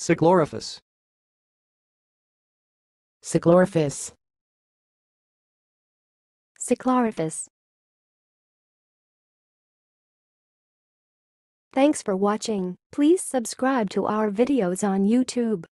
cyclorrhaphous, cyclorrhaphous, cyclorrhaphous. Thanks for watching. Please subscribe to our videos on YouTube.